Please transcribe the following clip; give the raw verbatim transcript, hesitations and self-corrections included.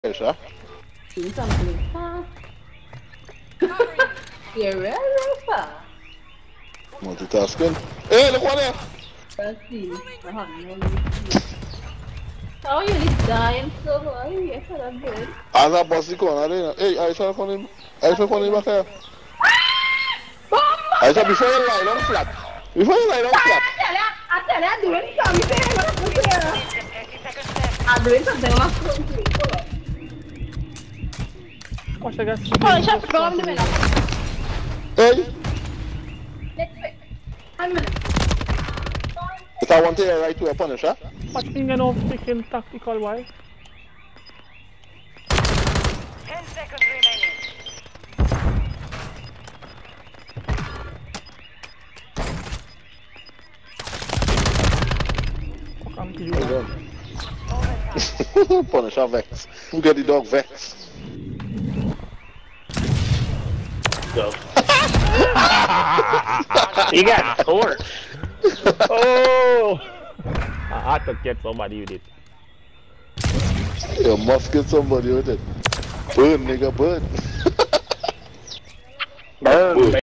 Sure. See something far. You're very, very far. Multitasking. Hey, look one there. Let's see. Uh-huh, no, you see. How are you this dying so well? Yes, that's good. As a boss, the corner there. Hey, I shall come in. I shall come in back here. I shall before you lie down flat. Before you lie down flat. I tell you, I'm doing something. I'm doing something. I'm doing something. Watch the guys. Oh, shut the door in the middle. Hey. Let's wait. One minute. If I want to hear right to a punisher. Watch me get off freaking tactical wise. Ten seconds remaining. Come to you. Hold on. Punisher Vex. Who get the dog Vex? Go. You got torched. Oh! I had to get somebody with it. You must get somebody with it. Burn, nigga, burn. Burn.